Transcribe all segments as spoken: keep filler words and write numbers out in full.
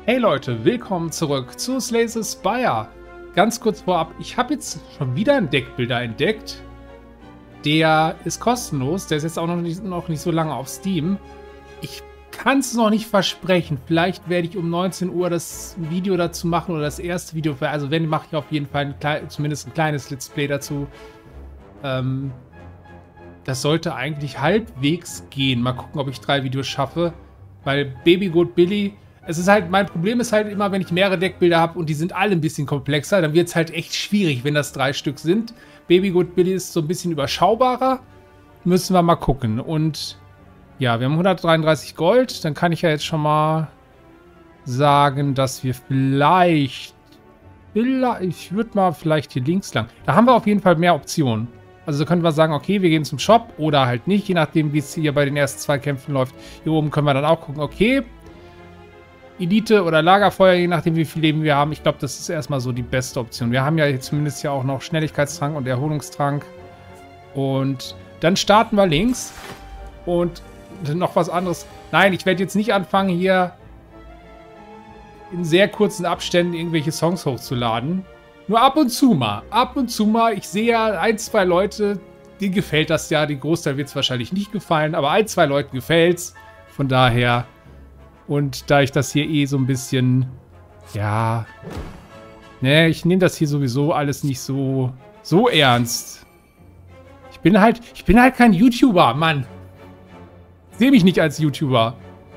Hey Leute, willkommen zurück zu Slay the Spire. Ganz kurz vorab, ich habe jetzt schon wieder einen Deckbilder entdeckt. Der ist kostenlos, der ist jetzt auch noch nicht, noch nicht so lange auf Steam. Ich kann es noch nicht versprechen. Vielleicht werde ich um neunzehn Uhr das Video dazu machen oder das erste Video. Für, also wenn, mache ich auf jeden Fall ein klein, zumindest ein kleines Let's Play dazu. Ähm, das sollte eigentlich halbwegs gehen. Mal gucken, ob ich drei Videos schaffe. Weil Baby Goat Billy... Es ist halt, mein Problem ist halt immer, wenn ich mehrere Deckbilder habe und die sind alle ein bisschen komplexer, dann wird es halt echt schwierig, wenn das drei Stück sind. Baby Goat Billy ist so ein bisschen überschaubarer. Müssen wir mal gucken. Und ja, wir haben hundertdreiunddreißig Gold. Dann kann ich ja jetzt schon mal sagen, dass wir vielleicht... vielleicht ich würde mal vielleicht hier links lang. Da haben wir auf jeden Fall mehr Optionen. Also da können wir sagen, okay, wir gehen zum Shop oder halt nicht, je nachdem, wie es hier bei den ersten zwei Kämpfen läuft. Hier oben können wir dann auch gucken, okay... Elite oder Lagerfeuer, je nachdem wie viel Leben wir haben. Ich glaube, das ist erstmal so die beste Option. Wir haben ja jetzt zumindest ja auch noch Schnelligkeitstrank und Erholungstrank. Und dann starten wir links. Und noch was anderes. Nein, ich werde jetzt nicht anfangen, hier in sehr kurzen Abständen irgendwelche Songs hochzuladen. Nur ab und zu mal. Ab und zu mal. Ich sehe ja ein, zwei Leute, denen gefällt das ja. Die Großteil wird es wahrscheinlich nicht gefallen. Aber ein, zwei Leuten gefällt's. Von daher... Und da ich das hier eh so ein bisschen, ja, ne, ich nehme das hier sowieso alles nicht so, so ernst. Ich bin halt, ich bin halt kein YouTuber, Mann. Ich sehe mich nicht als YouTuber.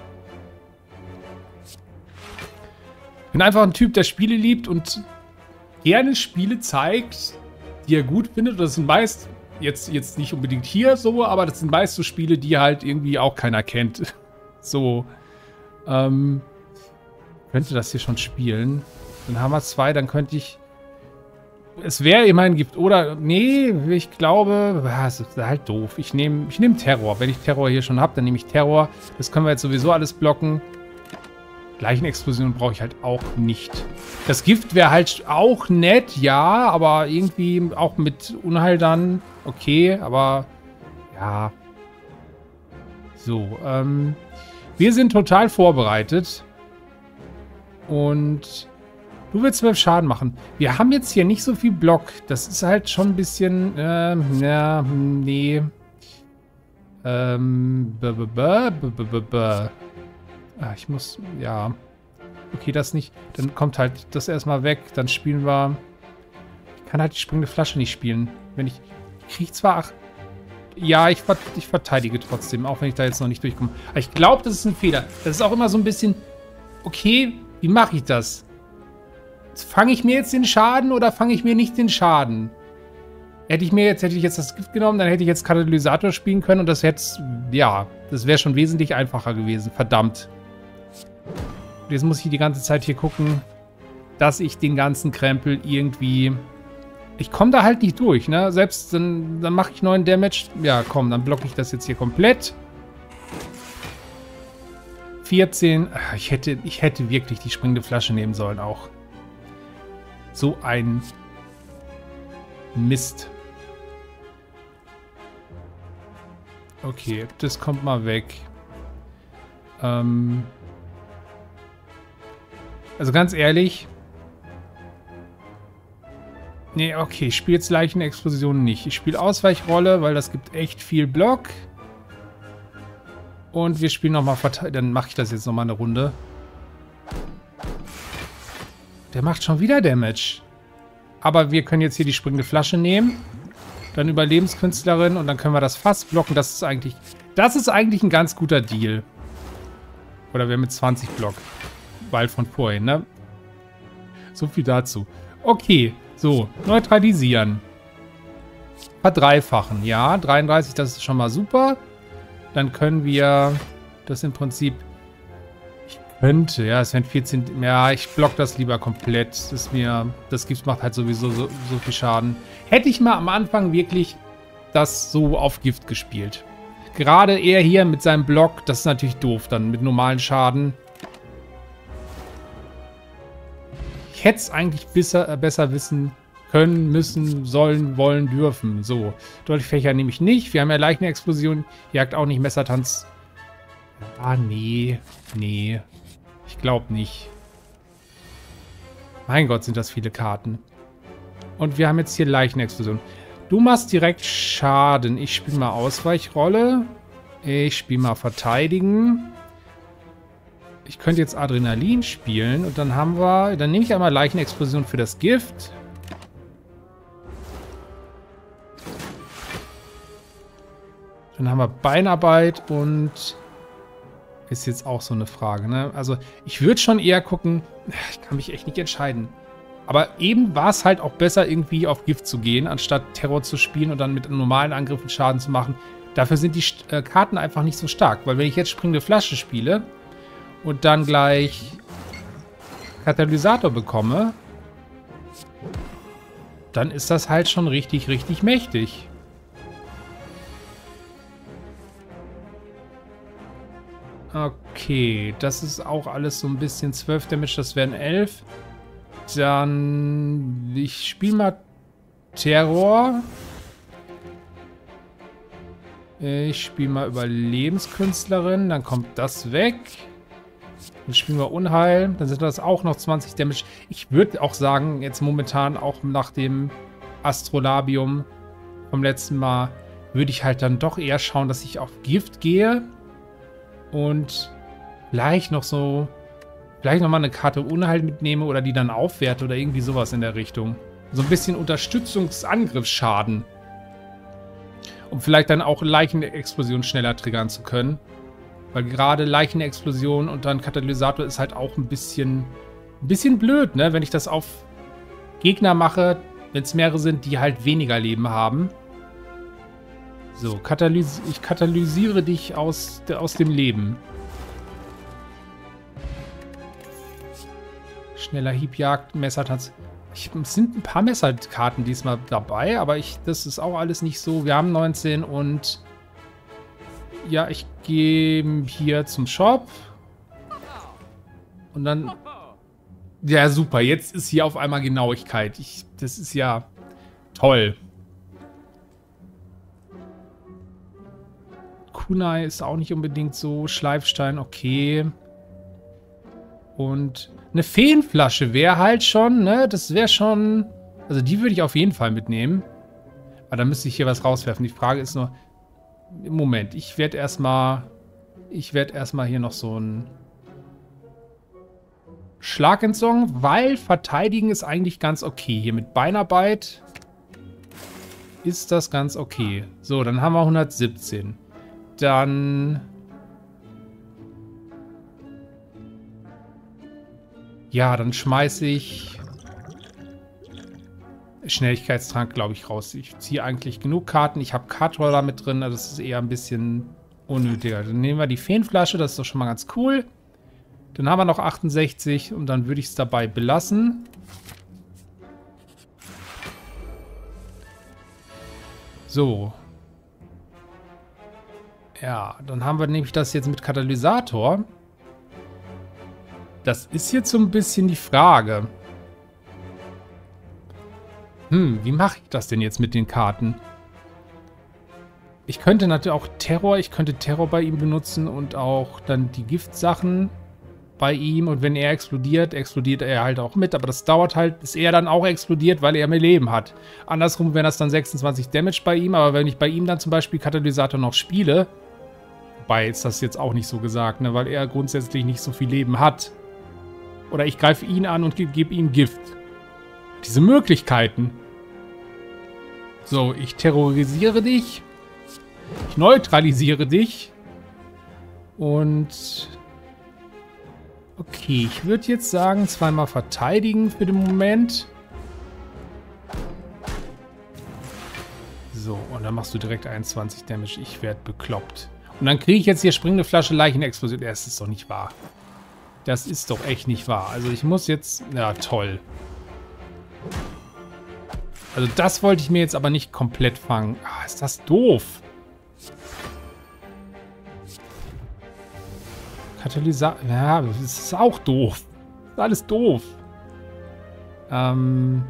Ich bin einfach ein Typ, der Spiele liebt und gerne Spiele zeigt, die er gut findet. Das sind meist, jetzt, jetzt nicht unbedingt hier so, aber das sind meist so Spiele, die halt irgendwie auch keiner kennt. So. Ähm, könnte das hier schon spielen. Dann haben wir zwei, dann könnte ich... Es wäre immerhin gibt... Oder... Nee, ich glaube... Es ist halt doof. Ich nehme ich nehm Terror. Wenn ich Terror hier schon habe, dann nehme ich Terror. Das können wir jetzt sowieso alles blocken. Leichenexplosion brauche ich halt auch nicht. Das Gift wäre halt auch nett, ja, aber irgendwie auch mit Unheil dann. Okay, aber... Ja. So, ähm... Wir sind total vorbereitet. Und du willst zwölf Schaden machen. Wir haben jetzt hier nicht so viel Block. Das ist halt schon ein bisschen... Ähm, ja, nee. Ähm, b -b -b -b -b -b -b. Ah, ich muss... Ja. Okay, das nicht. Dann kommt halt das erstmal weg. Dann spielen wir... Ich kann halt die springende Flasche nicht spielen. Wenn ich... Ich kriege zwar... Ach, ja, ich, ich verteidige trotzdem, auch wenn ich da jetzt noch nicht durchkomme. Aber ich glaube, das ist ein Fehler. Das ist auch immer so ein bisschen, okay, wie mache ich das? Fange ich mir jetzt den Schaden oder fange ich mir nicht den Schaden? Hätte ich mir jetzt, hätte ich jetzt das Gift genommen, dann hätte ich jetzt Katalysator spielen können und das hätte, ja, das wäre schon wesentlich einfacher gewesen. Verdammt. Und jetzt muss ich die ganze Zeit hier gucken, dass ich den ganzen Krempel irgendwie... Ich komme da halt nicht durch, ne? Selbst dann, dann mache ich neun Damage. Ja, komm, dann blocke ich das jetzt hier komplett. vierzehn. Ich hätte, ich hätte wirklich die springende Flasche nehmen sollen auch. So ein Mist. Okay, das kommt mal weg. Ähm also ganz ehrlich... Nee, okay, ich spiele jetzt Leichenexplosion nicht. Ich spiele Ausweichrolle, weil das gibt echt viel Block. Und wir spielen nochmal Verteidigung. Dann mache ich das jetzt nochmal eine Runde. Der macht schon wieder Damage. Aber wir können jetzt hier die springende Flasche nehmen. Dann Überlebenskünstlerin und dann können wir das Fass blocken. Das ist eigentlich, das ist eigentlich ein ganz guter Deal. Oder wir haben mit zwanzig Block. Weil von vorhin, ne? So viel dazu. Okay. So, neutralisieren. Verdreifachen, ja. dreiunddreißig, das ist schon mal super. Dann können wir das im Prinzip... Ich könnte, ja, es wären vierzehn... Ja, ich block das lieber komplett. Das ist mir... Das Gift macht halt sowieso so, so viel Schaden. Hätte ich mal am Anfang wirklich das so auf Gift gespielt. Gerade er hier mit seinem Block, das ist natürlich doof dann mit normalen Schaden. Ich hätte es eigentlich besser, äh, besser wissen können, müssen, sollen, wollen, dürfen. So, Dolchfächer nehme ich nicht. Wir haben ja Leichenexplosion, Jagd auch nicht, Messertanz. Ah, nee, nee. Ich glaube nicht. Mein Gott, sind das viele Karten. Und wir haben jetzt hier Leichenexplosion. Du machst direkt Schaden. Ich spiele mal Ausweichrolle. Ich spiele mal Verteidigen. Ich könnte jetzt Adrenalin spielen. Und dann haben wir... Dann nehme ich einmal Leichenexplosion für das Gift. Dann haben wir Beinarbeit und... Ist jetzt auch so eine Frage, ne? Also, ich würde schon eher gucken... Ich kann mich echt nicht entscheiden. Aber eben war es halt auch besser, irgendwie auf Gift zu gehen, anstatt Terror zu spielen und dann mit normalen Angriffen Schaden zu machen. Dafür sind die äh, Karten einfach nicht so stark. Weil wenn ich jetzt springende Flasche spiele und dann gleich Katalysator bekomme, dann ist das halt schon richtig, richtig mächtig. Okay, das ist auch alles so ein bisschen zwölf Damage, das wären elf. Dann, ich spiele mal Terror. Ich spiele mal Überlebenskünstlerin, dann kommt das weg. Dann spielen wir Unheil, dann sind das auch noch zwanzig Damage. Ich würde auch sagen, jetzt momentan auch nach dem Astrolabium vom letzten Mal, würde ich halt dann doch eher schauen, dass ich auf Gift gehe. Und vielleicht noch so... Vielleicht nochmal eine Karte Unheil mitnehme oder die dann aufwerte oder irgendwie sowas in der Richtung. So ein bisschen Unterstützungsangriffsschaden. Um vielleicht dann auch Leichenexplosion schneller triggern zu können. Weil gerade Leichenexplosion und dann Katalysator ist halt auch ein bisschen, ein bisschen blöd, ne? Wenn ich das auf Gegner mache, wenn es mehrere sind, die halt weniger Leben haben. So, katalys ich katalysiere dich aus, aus dem Leben. Schneller Hiebjagd, Messertanz. Ich, es sind ein paar Messerkarten diesmal dabei, aber ich, das ist auch alles nicht so. Wir haben neunzehn und ja, ich gehe hier zum Shop. Und dann... Ja, super. Jetzt ist hier auf einmal Genauigkeit. Ich, das ist ja toll. Kunai ist auch nicht unbedingt so. Schleifstein, okay. Und eine Feenflasche wäre halt schon, ne? Das wäre schon... Also die würde ich auf jeden Fall mitnehmen. Aber dann müsste ich hier was rauswerfen. Die Frage ist nur... Moment, ich werde erstmal... Ich werde erstmal hier noch so ein... Schlagentsong, weil verteidigen ist eigentlich ganz okay. Hier mit Beinarbeit ist das ganz okay. So, dann haben wir hundertsiebzehn. Dann... Ja, dann schmeiße ich Schnelligkeitstrank, glaube ich, raus. Ich ziehe eigentlich genug Karten. Ich habe Cardroller mit drin, also das ist eher ein bisschen unnötiger. Dann nehmen wir die Feenflasche, das ist doch schon mal ganz cool. Dann haben wir noch achtundsechzig und dann würde ich es dabei belassen. So. Ja, dann haben wir nämlich das jetzt mit Katalysator. Das ist jetzt so ein bisschen die Frage. Hm, wie mache ich das denn jetzt mit den Karten? Ich könnte natürlich auch Terror, ich könnte Terror bei ihm benutzen und auch dann die Giftsachen bei ihm. Und wenn er explodiert, explodiert er halt auch mit. Aber das dauert halt, bis er dann auch explodiert, weil er mehr Leben hat. Andersrum wären das dann sechsundzwanzig Damage bei ihm. Aber wenn ich bei ihm dann zum Beispiel Katalysator noch spiele, wobei ist das jetzt auch nicht so gesagt, ne, weil er grundsätzlich nicht so viel Leben hat. Oder ich greife ihn an und gebe geb ihm Gift. Diese Möglichkeiten. So, ich terrorisiere dich. Ich neutralisiere dich. Und... Okay, ich würde jetzt sagen, zweimal verteidigen für den Moment. So, und dann machst du direkt einundzwanzig Damage. Ich werde bekloppt. Und dann kriege ich jetzt hier springende Flasche Leichenexplosion. Das ist doch nicht wahr. Das ist doch echt nicht wahr. Also ich muss jetzt... Ja, toll. Also das wollte ich mir jetzt aber nicht komplett fangen. Ah, ist das doof. Katalysator... Ja, das ist auch doof. Das ist alles doof. Ähm...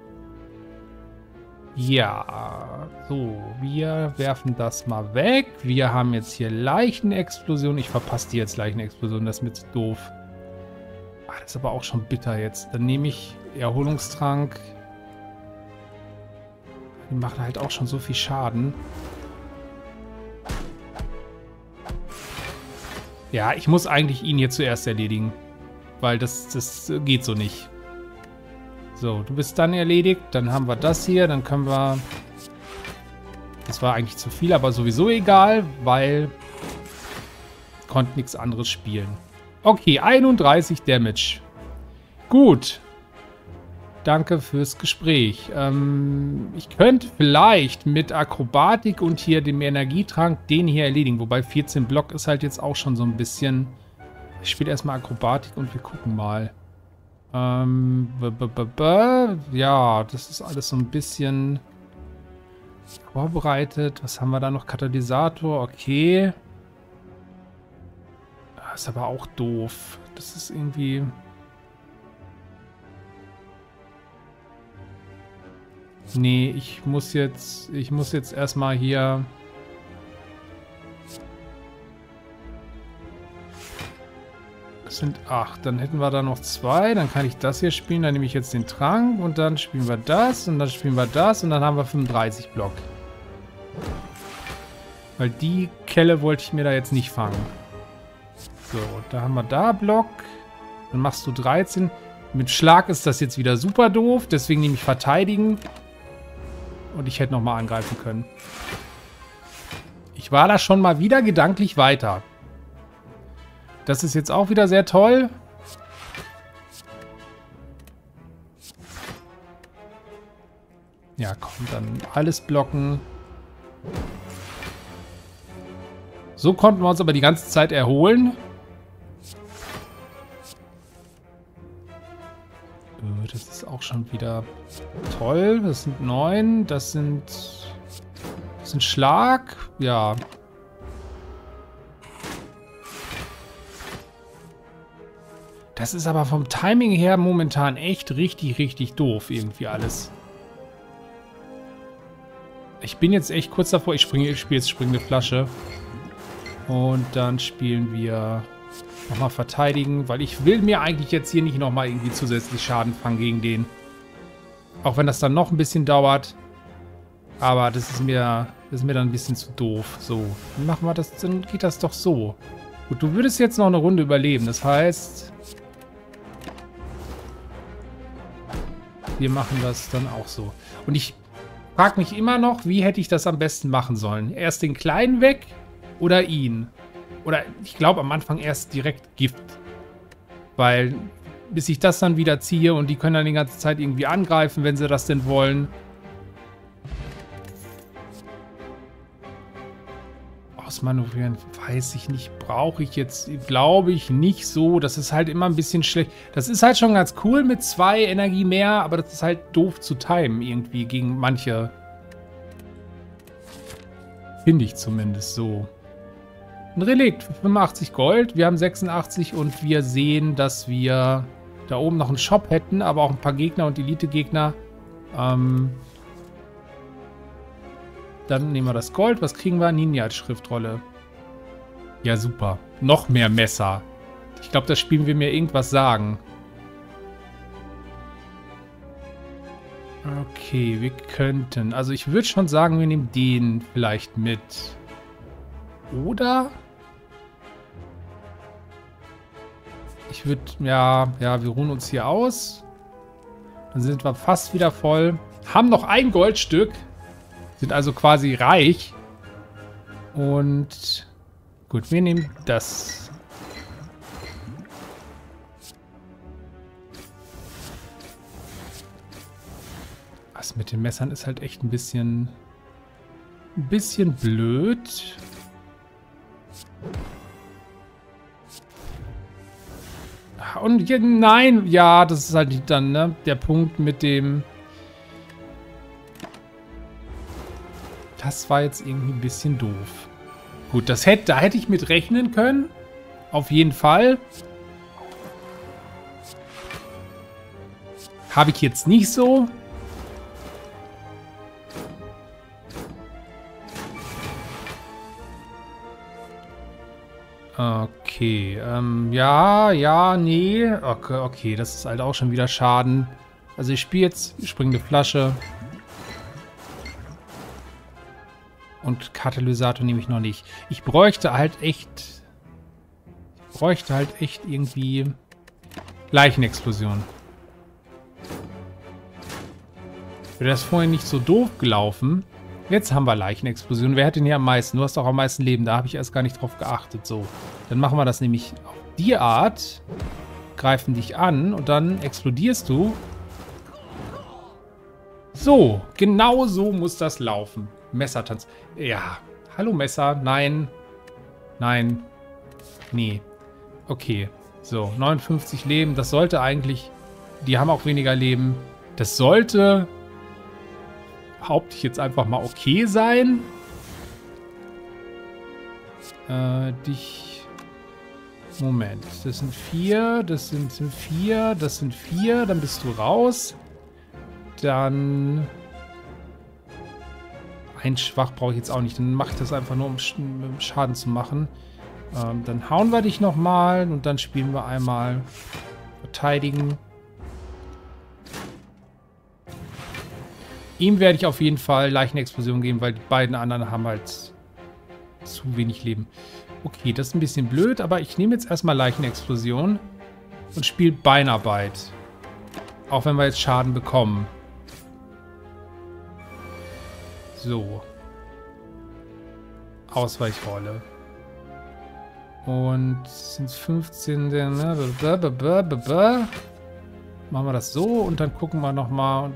Ja, so, wir werfen das mal weg. Wir haben jetzt hier Leichenexplosion. Ich verpasse die jetzt Leichenexplosion, das ist mir zu doof. Ah, das ist aber auch schon bitter jetzt. Dann nehme ich Erholungstrank. Die machen halt auch schon so viel Schaden. Ja, ich muss eigentlich ihn hier zuerst erledigen. Weil das, das geht so nicht. So, du bist dann erledigt. Dann haben wir das hier. Dann können wir... Das war eigentlich zu viel, aber sowieso egal, weil... Konnte nichts anderes spielen. Okay, einunddreißig Damage. Gut. Danke fürs Gespräch. Ähm, ich könnte vielleicht mit Akrobatik und hier dem Energietrank den hier erledigen. Wobei vierzehn Block ist halt jetzt auch schon so ein bisschen... Ich spiele erstmal Akrobatik und wir gucken mal. Ähm, b -b -b -b ja, das ist alles so ein bisschen vorbereitet. Was haben wir da noch? Katalysator, okay. Das ist aber auch doof. Das ist irgendwie... Nee, ich muss jetzt... Ich muss jetzt erstmal hier... Das sind acht. Dann hätten wir da noch zwei. Dann kann ich das hier spielen. Dann nehme ich jetzt den Trank. Und dann spielen wir das. Und dann spielen wir das. Und dann haben wir fünfunddreißig Block. Weil die Kelle wollte ich mir da jetzt nicht fangen. So, da haben wir da Block. Dann machst du dreizehn. Mit Schlag ist das jetzt wieder super doof. Deswegen nehme ich Verteidigen. Und ich hätte nochmal angreifen können. Ich war da schon mal wieder gedanklich weiter. Das ist jetzt auch wieder sehr toll. Ja, komm, dann alles blocken. So konnten wir uns aber die ganze Zeit erholen. Das ist auch schon wieder toll. Das sind neun. Das sind... Das sind Schlag. Ja. Das ist aber vom Timing her momentan echt richtig, richtig doof irgendwie alles. Ich bin jetzt echt kurz davor. Ich springe, ich spiele jetzt springende Flasche. Und dann spielen wir nochmal verteidigen, weil ich will mir eigentlich jetzt hier nicht nochmal irgendwie zusätzlich Schaden fangen gegen den. Auch wenn das dann noch ein bisschen dauert. Aber das ist mir, das ist mir dann ein bisschen zu doof. So, dann machen wir das, dann geht das doch so. Gut, du würdest jetzt noch eine Runde überleben. Das heißt... Wir machen das dann auch so. Und ich frage mich immer noch, wie hätte ich das am besten machen sollen? Erst den Kleinen weg oder ihn? Oder ich glaube am Anfang erst direkt Gift. Weil bis ich das dann wieder ziehe und die können dann die ganze Zeit irgendwie angreifen, wenn sie das denn wollen. Ausmanövrieren, weiß ich nicht. Brauche ich jetzt, glaube ich, nicht so. Das ist halt immer ein bisschen schlecht. Das ist halt schon ganz cool mit zwei Energie mehr, aber das ist halt doof zu timen irgendwie gegen manche. Finde ich zumindest so. Ein Relikt für fünfundachtzig Gold. Wir haben sechsundachtzig und wir sehen, dass wir da oben noch einen Shop hätten, aber auch ein paar Gegner und Elite-Gegner. Ähm... Dann nehmen wir das Gold. Was kriegen wir? Ninja als Schriftrolle. Ja, super. Noch mehr Messer. Ich glaube, das Spiel will mir irgendwas sagen. Okay, wir könnten... Also ich würde schon sagen, wir nehmen den vielleicht mit. Oder? Ich würde... Ja, ja, wir ruhen uns hier aus. Dann sind wir fast wieder voll. Haben noch ein Goldstück. Sind also quasi reich. Und gut, wir nehmen das. Was mit den Messern ist halt echt ein bisschen... Ein bisschen blöd. Und hier, nein, ja, das ist halt dann, ne, der Punkt mit dem... Das war jetzt irgendwie ein bisschen doof. Gut, das hätte, da hätte ich mit rechnen können. Auf jeden Fall. Habe ich jetzt nicht so. Okay. Okay, ähm, ja, ja, nee. Okay, okay, das ist halt auch schon wieder Schaden. Also ich spiele jetzt springende Flasche. Und Katalysator nehme ich noch nicht. Ich bräuchte halt echt... Ich bräuchte halt echt irgendwie... Leichenexplosion. Wäre das vorhin nicht so doof gelaufen. Jetzt haben wir Leichenexplosion. Wer hat denn hier am meisten? Du hast doch am meisten Leben. Da habe ich erst gar nicht drauf geachtet. So, dann machen wir das nämlich auf die Art. Greifen dich an und dann explodierst du. So, genau so muss das laufen. Messertanz. Ja. Hallo Messer. Nein. Nein. Nee. Okay. So, neunundfünfzig Leben. Das sollte eigentlich... Die haben auch weniger Leben. Das sollte... Behaupte ich jetzt einfach mal okay sein. Äh, dich... Moment. Das sind vier. Das sind vier. Das sind vier. Dann bist du raus. Dann... Ein Schwach brauche ich jetzt auch nicht. Dann mache ich das einfach nur, um Schaden zu machen. Ähm, dann hauen wir dich nochmal und dann spielen wir einmal verteidigen. Ihm werde ich auf jeden Fall Leichenexplosion geben, weil die beiden anderen haben halt zu wenig Leben. Okay, das ist ein bisschen blöd, aber ich nehme jetzt erstmal Leichenexplosion und spiele Beinarbeit. Auch wenn wir jetzt Schaden bekommen. So. Ausweichrolle. Und sind es fünfzehn. Ne? Machen wir das so und dann gucken wir nochmal.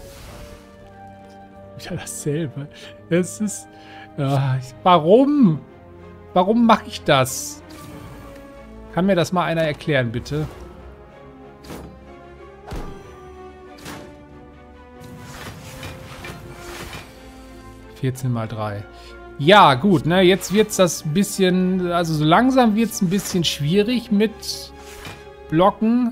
Wieder dasselbe. Es ist. Ja, warum? Warum mache ich das? Kann mir das mal einer erklären, bitte? vierzehn mal drei. Ja, gut, ne, jetzt wird es das ein bisschen, also so langsam wird es ein bisschen schwierig mit Blocken.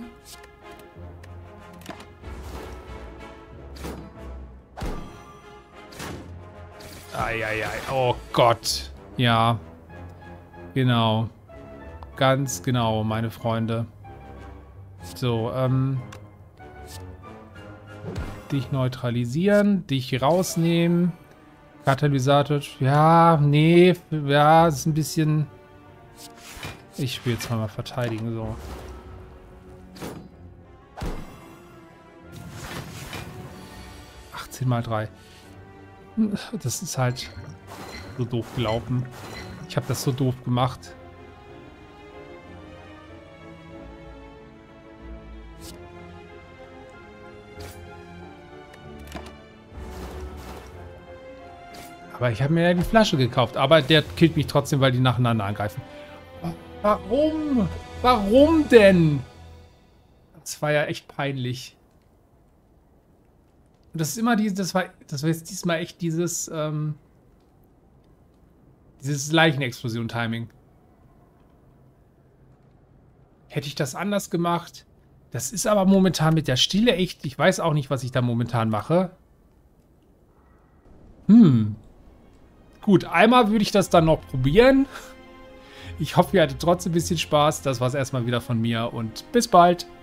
Eieiei, oh Gott. Ja, genau. Ganz genau, meine Freunde. So, ähm... dich neutralisieren, dich rausnehmen. Katalysator, ja, nee, ja, ist ein bisschen... Ich spiele jetzt mal verteidigen, so. achtzehn mal drei. Das ist halt so doof gelaufen. Ich habe das so doof gemacht. Aber ich habe mir ja die Flasche gekauft. Aber der killt mich trotzdem, weil die nacheinander angreifen. Warum? Warum denn? Das war ja echt peinlich. Und das ist immer dieses, das war, das war jetzt diesmal echt dieses, ähm, dieses Leichenexplosion-Timing. Hätte ich das anders gemacht? Das ist aber momentan mit der Stille echt, ich weiß auch nicht, was ich da momentan mache. Hm. Gut, einmal würde ich das dann noch probieren. Ich hoffe, ihr hattet trotzdem ein bisschen Spaß. Das war es erstmal wieder von mir und bis bald.